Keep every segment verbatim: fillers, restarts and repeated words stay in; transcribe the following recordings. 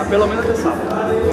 pelo menos até sábado.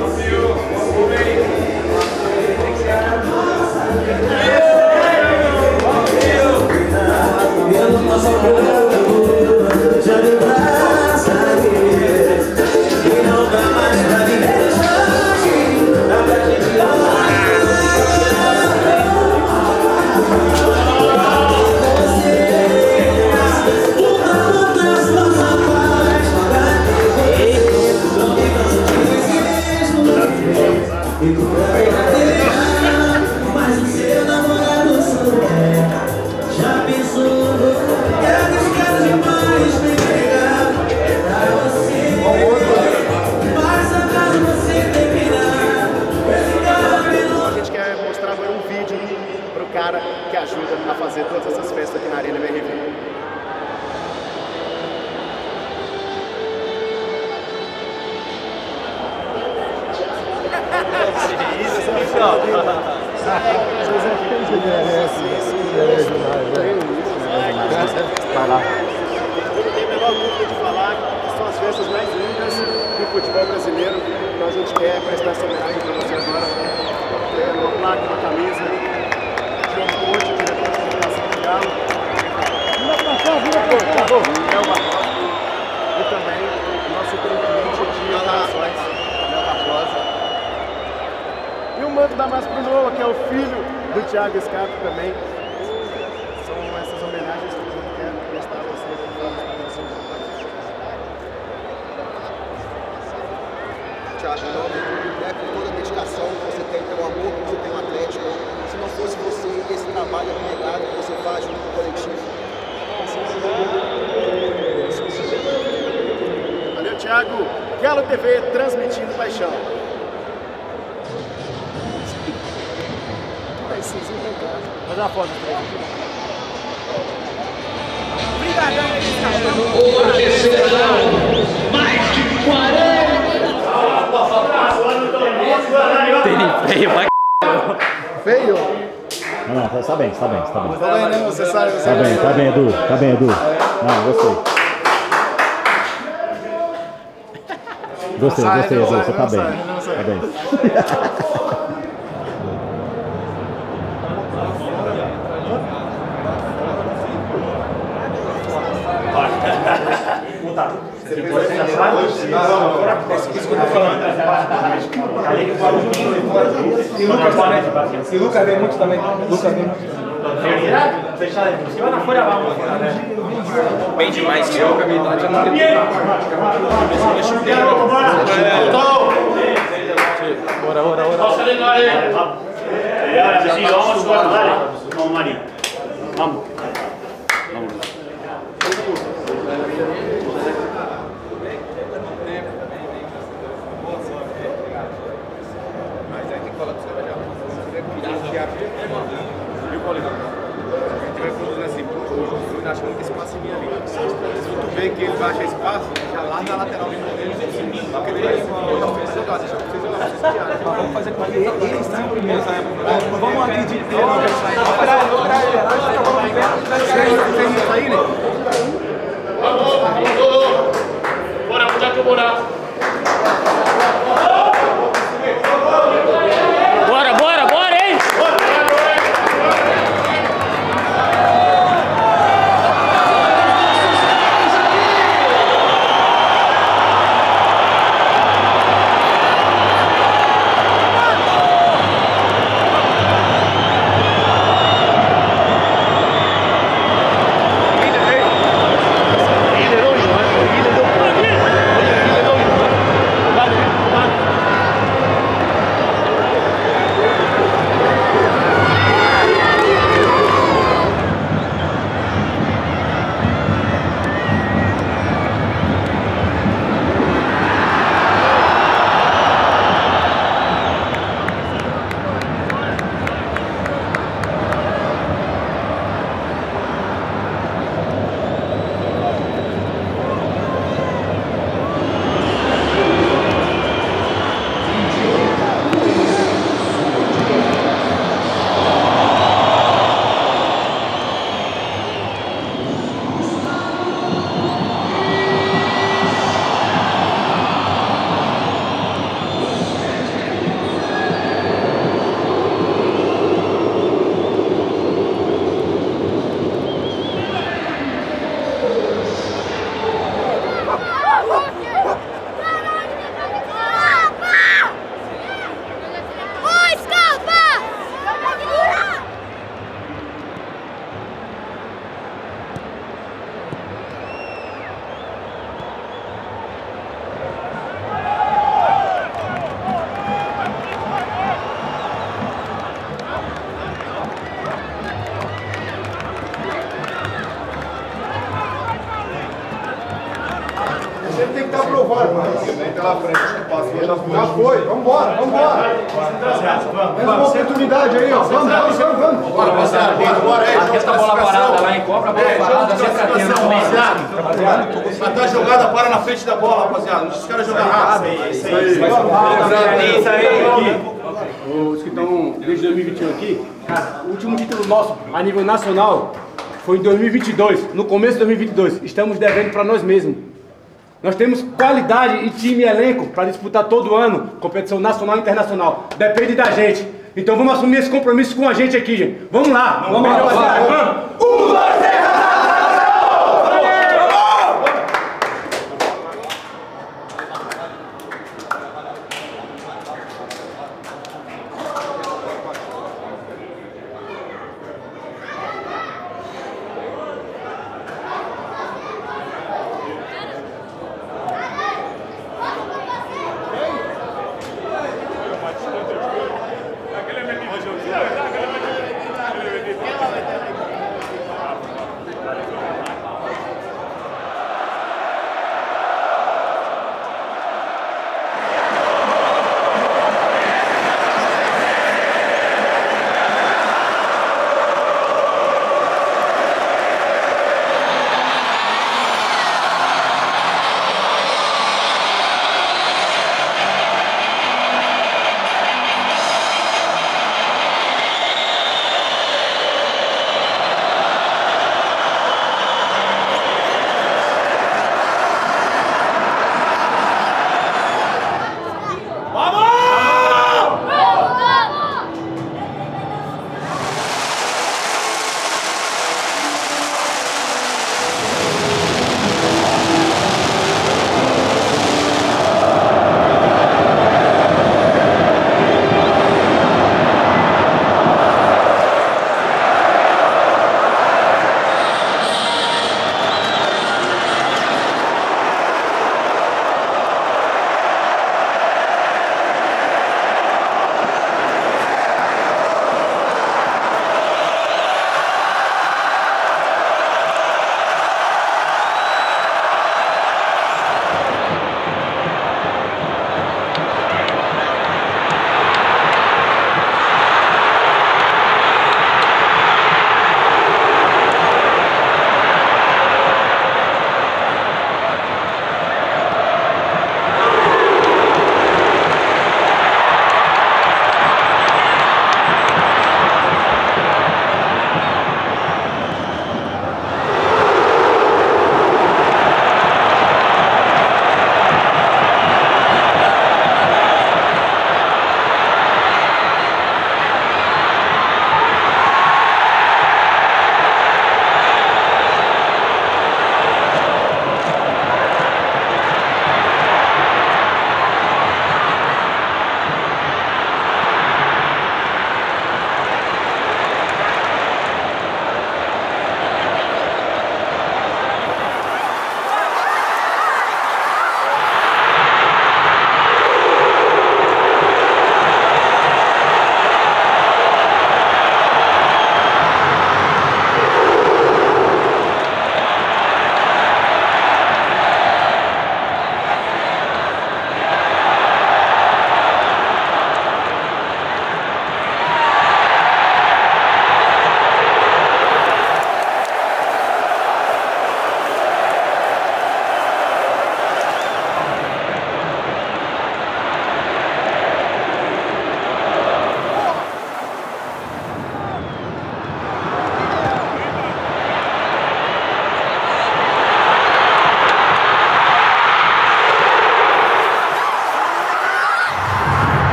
Mas o seu namorado souber, já pensou? Quero arriscar demais, me pegar pra você. Mas acaso você terminar, a gente quer mostrar agora um vídeo pro cara que ajuda a fazer todas essas festas aqui na Arena B R V. Vai lá. Eu não tenho a menor dúvida de falar que são as festas mais lindas do futebol brasileiro. Então a gente quer prestar essa homenagem para você agora. É uma placa, uma camisa, João Conte, diretor de comunicação do Galo. Léo Barbosa. E também o nosso superintendente de operações, Léo Barbosa. E o manto da Massa pro Noah, que é o filho do Thiago Scarpa também. São essas homenagens que eu quero prestar a você aqui para você. Thiago, né, com toda a dedicação que você tem, pelo amor que você tem no Atlético, se não fosse você e esse trabalho abnegado que você faz junto com o coletivo. Valeu, Thiago. Galo T V transmitindo paixão. Fazer uma foto pra ele. hoje serão mais de quarenta. Tem feio, vai. Feio? Não, não, tá bem, tá bem, tá bem. Tá bem, né? Você sabe, você Tá bem, tá bem, Edu. Tá bem, Edu. Não, gostei. Gostei, gostei, Edu. Você tá bem. Tá bem. E Lucas vem muito também. Lucas vem muito. Se vai na folha, vamos. Bem demais, que eu, a minha idade, eu não tenho. Bora, bora, bora. Vamos, Marinho. Vamos. Acho muito espaço em minha linha. Se tu vê que ele baixa espaço, já larga a lateral dele. Porque ele vai jogar, deixa eu jogar. Vamos fazer com que ele está em primeiro. Vamos acreditar. Tem isso aí, né? Bora, onde é que eu morar? Bora, bora, bora, hein? Líder hoje, né? Líder do Ele tem que estar aprovado, mano. Vem pela frente, acho que passa. Já foi, vambora, vambora. Mais uma oportunidade aí, ó. Vamos, vamos, vamos, vamos. Bora, rapaziada, bora, bora aí. Aqui essa bola parada lá em cobra, a bola parada, sempre atendo. Rapaziada, matar a jogada, para na frente da bola, rapaziada. Não deixa os caras jogarem rápido. É isso aí. É isso aí. Os que estão desde dois mil e vinte e um aqui, cara, o último título nosso a nível nacional foi em dois mil e vinte e dois, no começo de dois mil e vinte e dois. Estamos devendo para nós mesmos. Nós temos qualidade e time e elenco para disputar todo ano competição nacional e internacional. Depende da gente. Então vamos assumir esse compromisso com a gente aqui, gente. Vamos lá. Vamos lá, rapaziada. Vamos. Um, dois, três.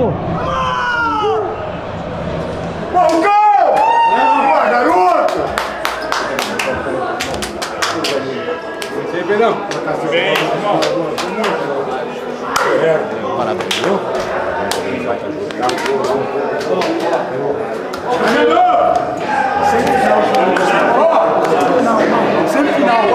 Vamos! Marcão! Boa, garoto! Isso aí, Pedrão. Parabéns, viu? Sempre final.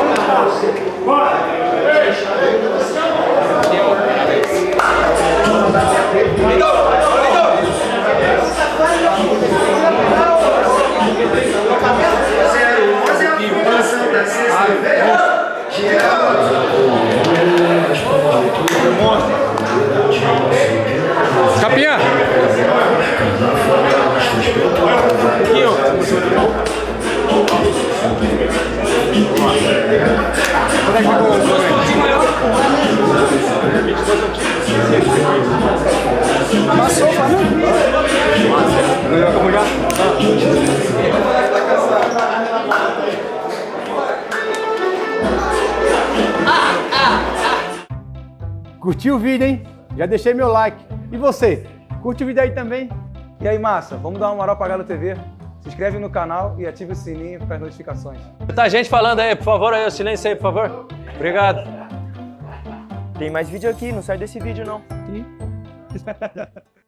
Capinha! Aqui, ó. Passou, Flamengo? Ganhou como já? Curtiu o vídeo, hein? Já deixei meu like. E você? Curte o vídeo aí também? E aí, massa, vamos dar uma moral pra Galo T V? Se inscreve no canal e ativa o sininho para as notificações. Tá gente falando aí, por favor, aí, o silêncio aí, por favor. Obrigado. Tem mais vídeo aqui, não sai desse vídeo não.